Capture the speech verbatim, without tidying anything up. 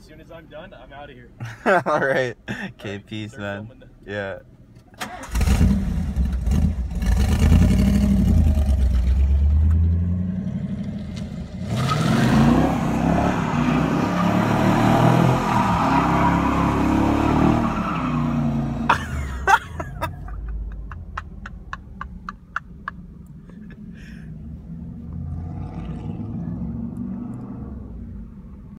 soon as I'm done, I'm out of here. All right. Okay, All right, peace, start man. filming. Yeah.